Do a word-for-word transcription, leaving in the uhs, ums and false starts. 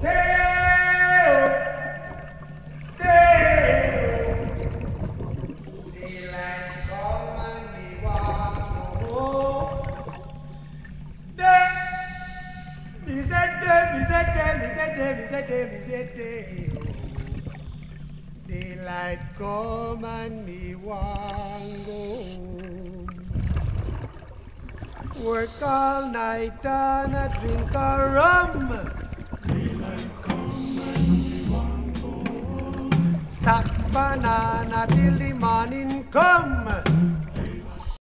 Daylight come and me want go home. Work all night and a drink a rum. Daylight come and me want go home. Stack banana till the morning come.